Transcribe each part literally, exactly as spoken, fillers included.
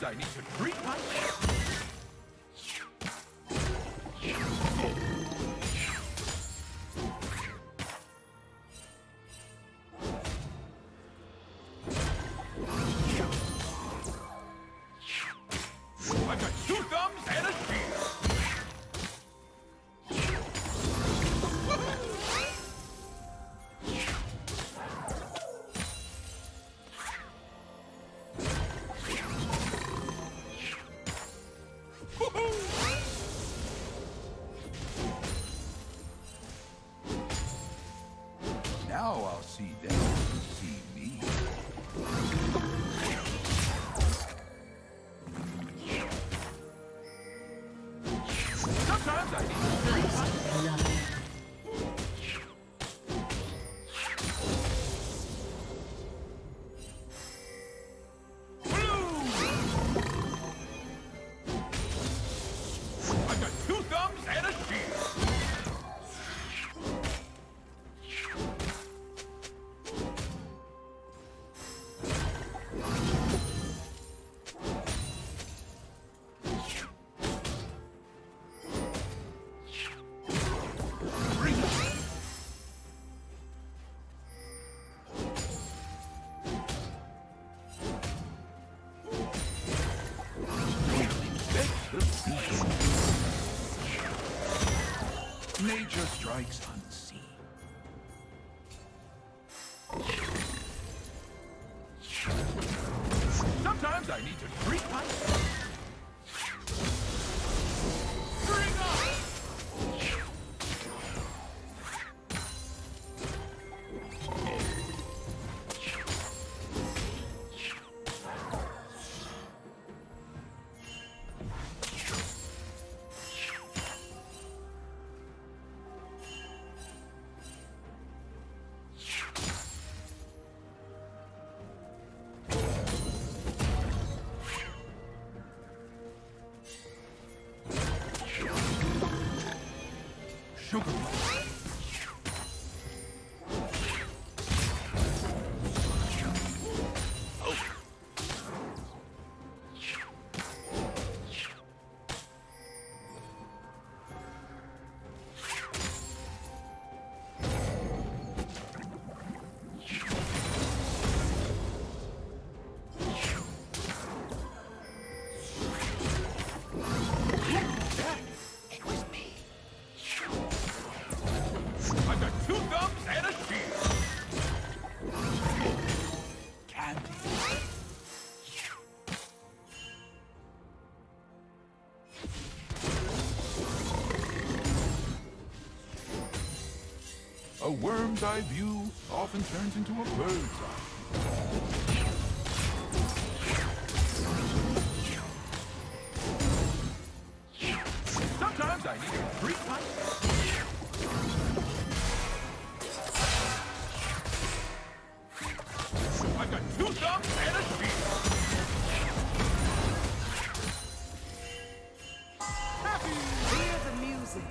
Sometimes I need to treat myself. I've got two thumbs and a shield. Now I'll see them see me. Sometimes I need to breathe. I've got two thumbs and a shield. Nature strikes unseen. Sometimes I need to treat myself. Bring up! Sugar. I've got two thumbs and a shield. Candy. A worm's eye view often turns into a bird's eye. Sometimes I need to treat myself. I've got two thumbs and a shield. Happy! Hear the music.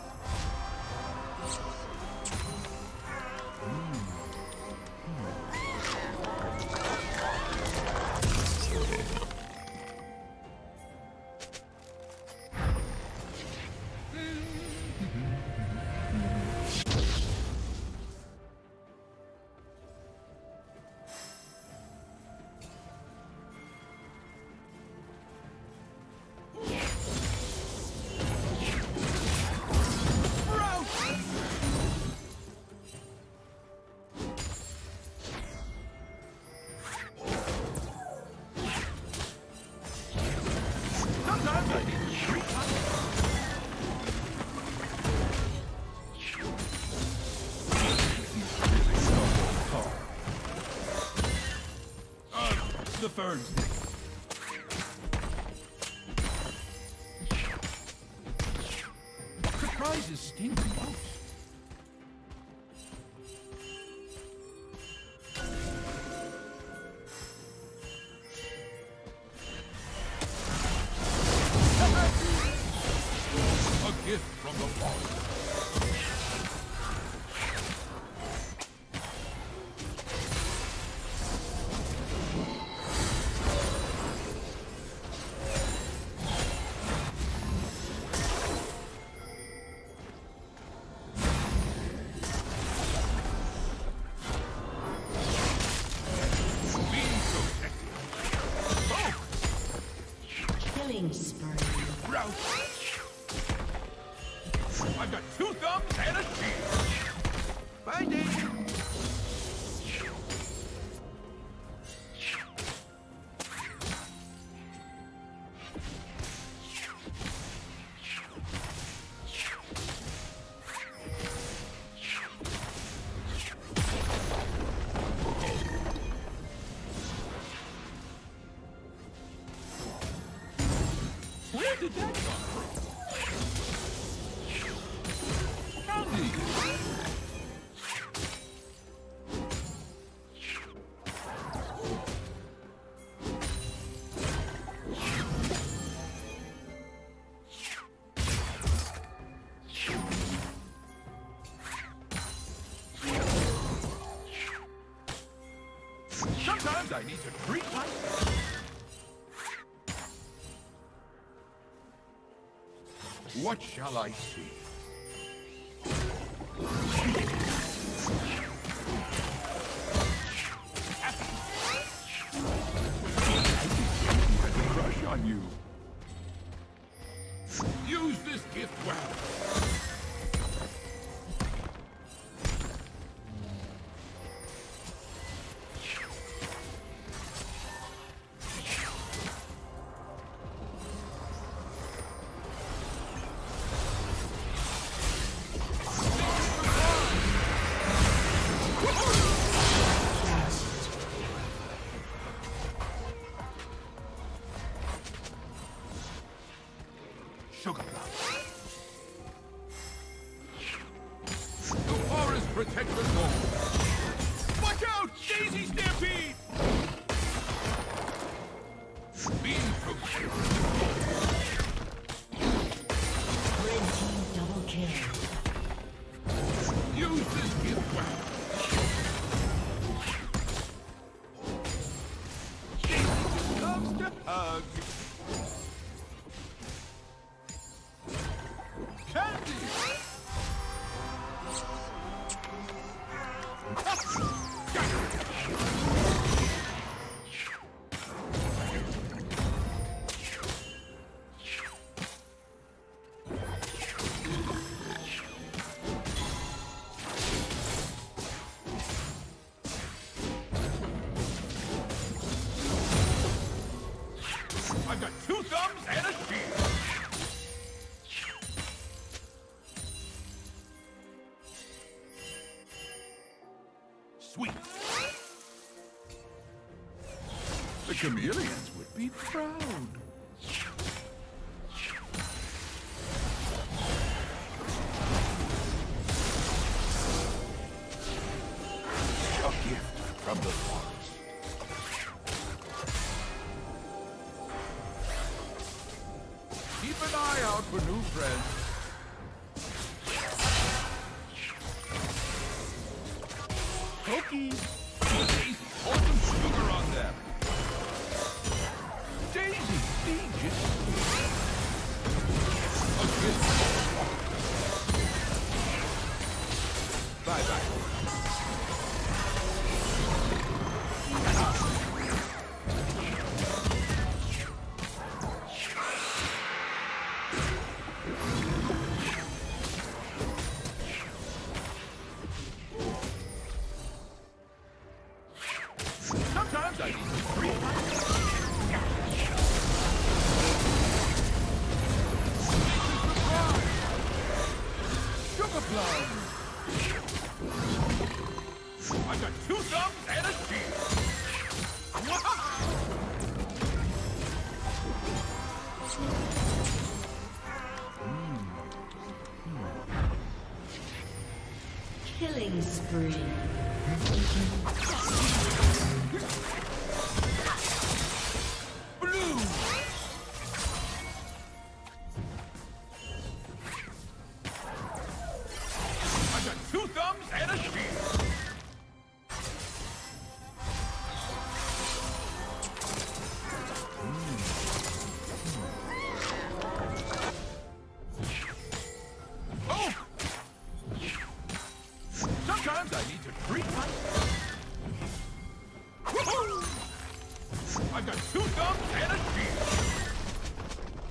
The ferns. Surprises sting the most. A gift from the Father. Killing spree. Route. I've got two thumbs and a shield. Bye, Daisy. Where did that come from? Candy! Sometimes I need to treat myself. What shall I see? Crush on you. Use this gift well. Sugar plum. The forest protects us all. Watch out! Daisy Stampede! Being toasted. Red team double kill. Use this gift well. Daisy loves to hug. Candy! I've got two thumbs and a shield. Sweet. The chameleons would be proud. A gift from the forest. Keep an eye out for new friends. Cookies! Daisy, pour some sugar on them! Daisy, be just a gift. Bye-bye. Sometimes I need to breathe. Sugar plum! I've got two thumbs and a shield. Killing spree. Blue! I've got two thumbs and a shield. Oh! Sometimes I need to treat myself. Woohoo! I've got two thumbs and a shield.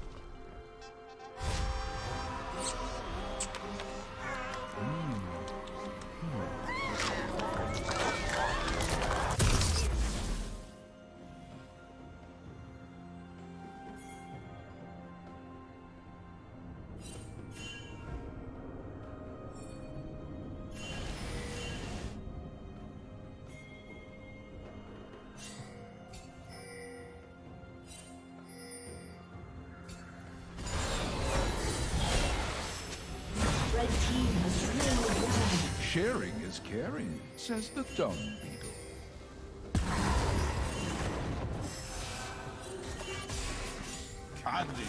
Sharing is caring, says the dung beetle. Candy.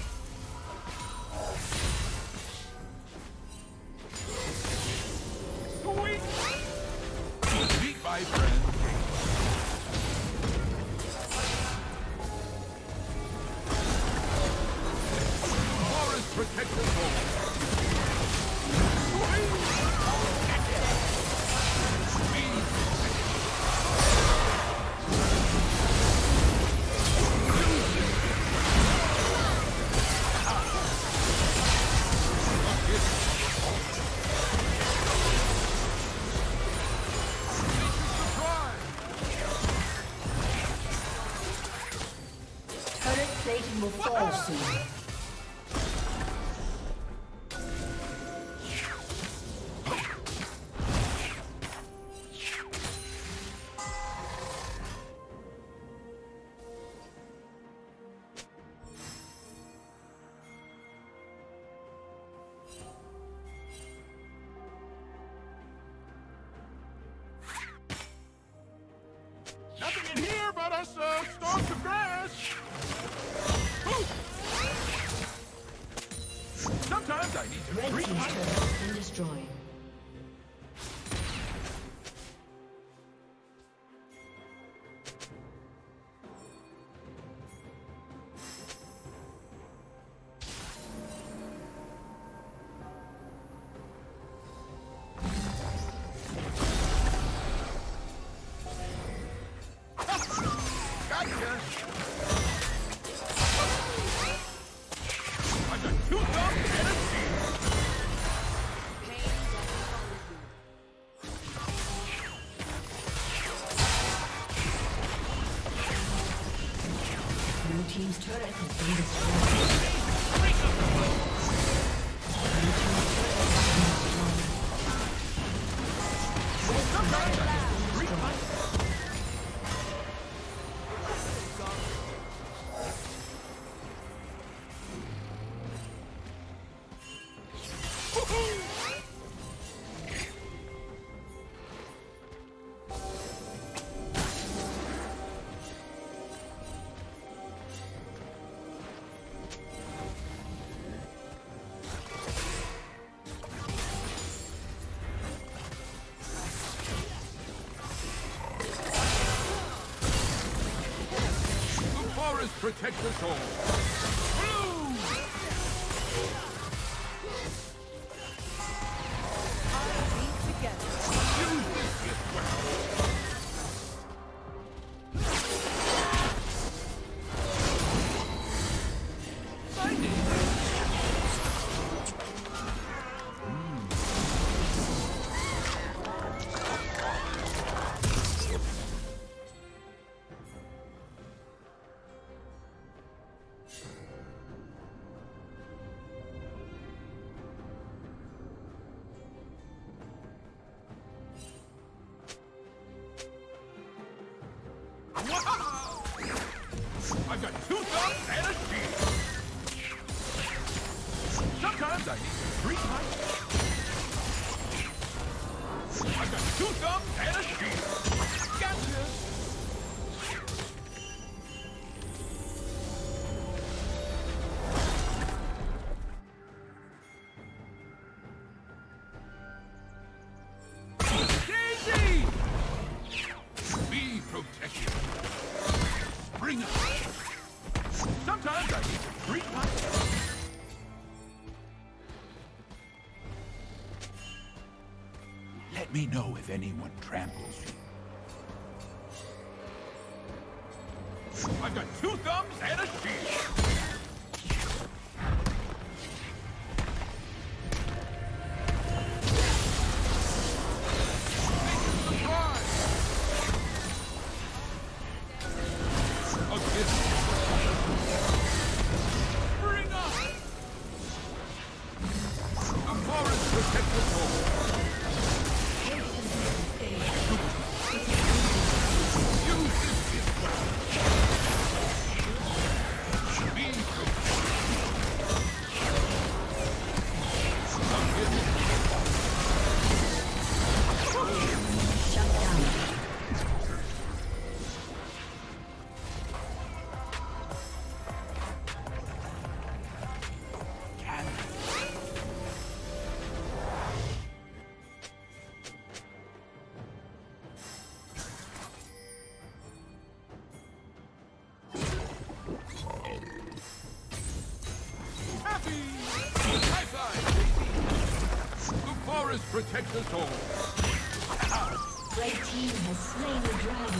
Sweet. Meet my friend. Forest protect the home. Plating will fall soon. Nothing in here but us uh, stalks of grass. Sometimes I need to Red breathe. team's turret has been destroyed. Gotcha. I got two thumbs and a shield. Blue team's turret has been destroyed. Blue team's turret has been destroyed. Protect us all. Blue! Together. Use this gift weapon. Wow! I've got two thumbs and a shield. Sometimes I need to three times. I've got two thumbs and a shield. Gotcha! Daisy! Be protected. Bring up. Sometimes I need to treat myself. Let me know if anyone tramples you. I've got two thumbs and a shield. Be forest protects us all. Red team has slain the dragon.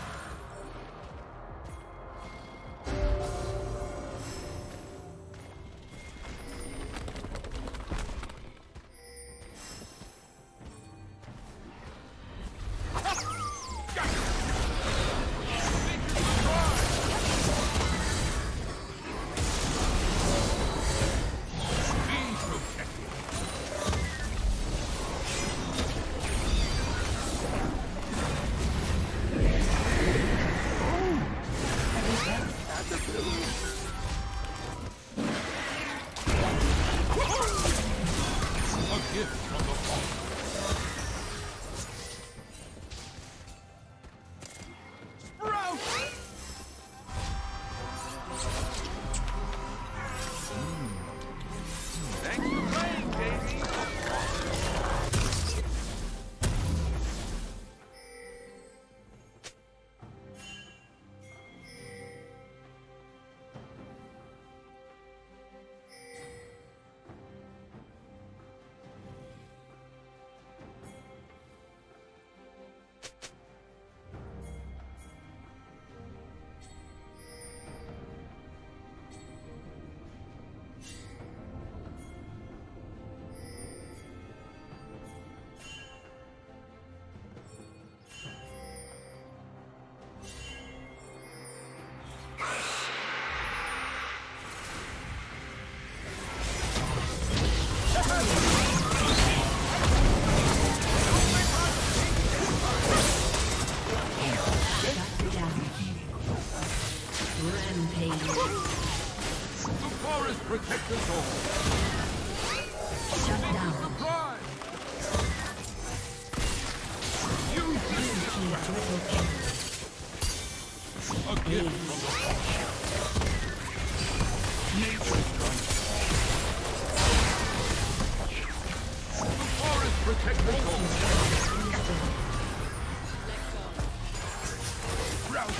Protect us all. Shut down. Surprise! You a gift from the Nature's strength. The forest protects us all. Route.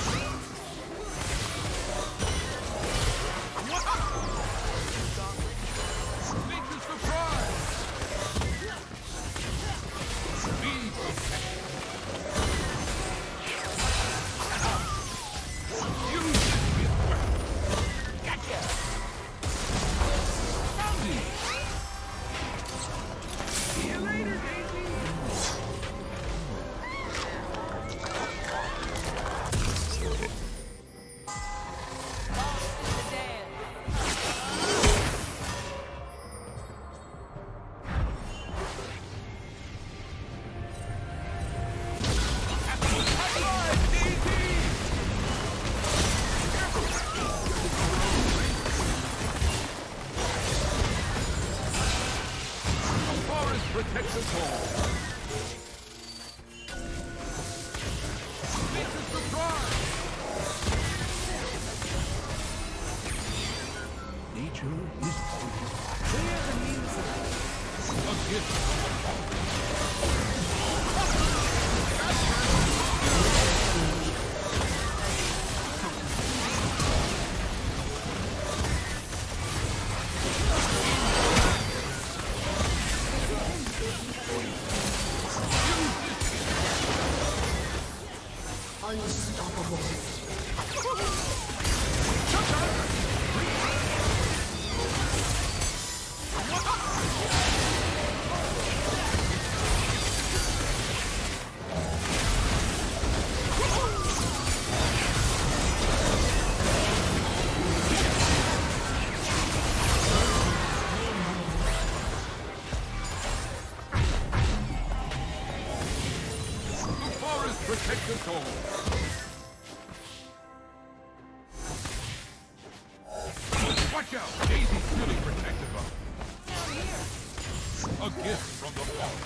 Protect us all. Make a surprise. Nature is always clear the music. A gift from the Father. Unstoppable. Protect us all. Watch out! Daisy's really protective of us. A gift from the Father.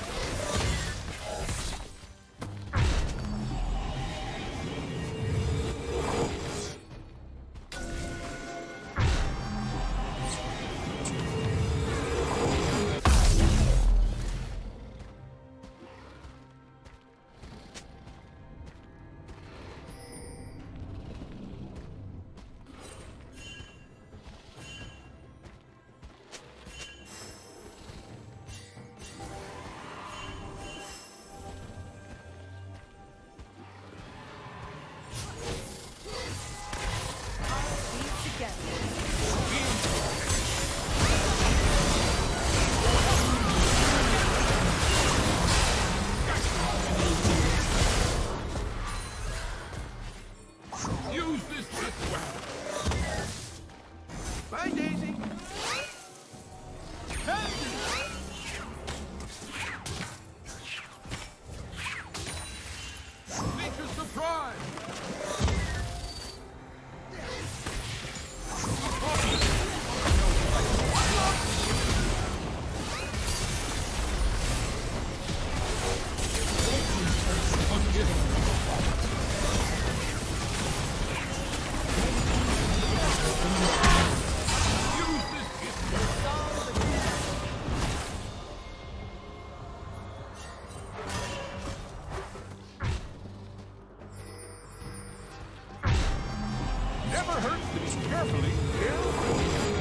never hurts to be carefully careful.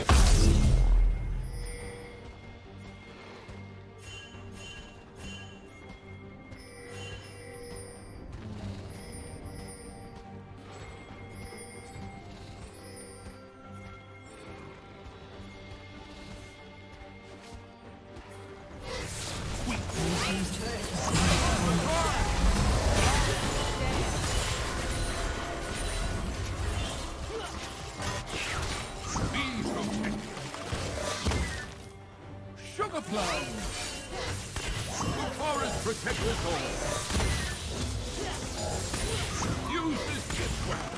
Sugar plum! The forest protects us all! Use this gift well!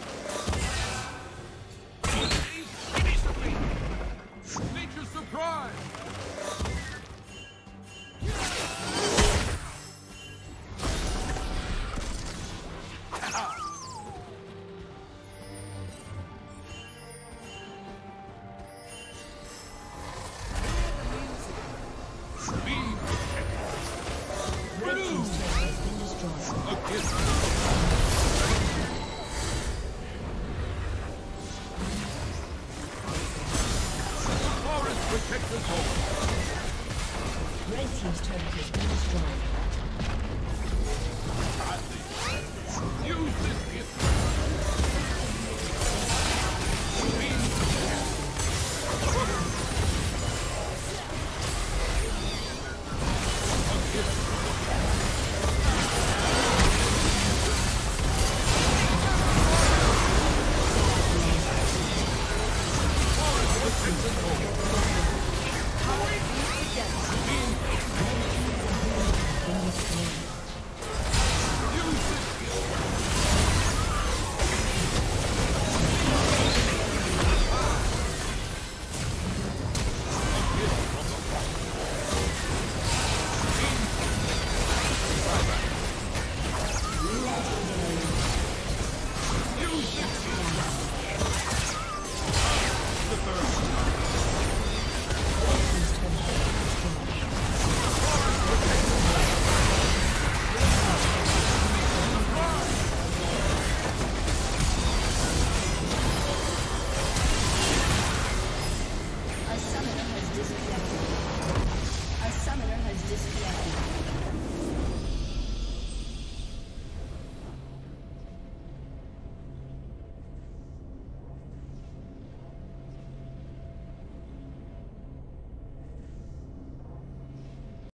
Give me something! Nature's surprise! Red team's turret has been destroyed.